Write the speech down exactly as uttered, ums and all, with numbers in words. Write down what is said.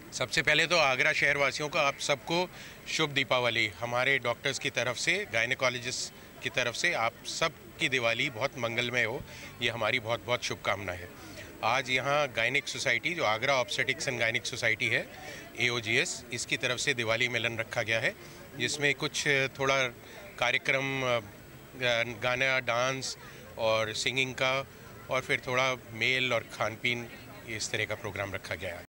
सबसे पहले तो आगरा शहर वासियों का आप सबको शुभ दीपावली। हमारे डॉक्टर्स की तरफ से, गायनेकोलॉजिस्ट की तरफ से आप सब की दिवाली बहुत मंगलमय हो, ये हमारी बहुत बहुत शुभकामना है। आज यहाँ गायनिक सोसाइटी, जो Agra obstetrics and gynaec society है, ए ओ जी एस, इसकी तरफ से दिवाली मिलन रखा गया है, जिसमें कुछ थोड़ा कार्यक्रम, गाना, डांस और सिंगिंग का, और फिर थोड़ा मेल और खान पीन, इस तरह का प्रोग्राम रखा गया है।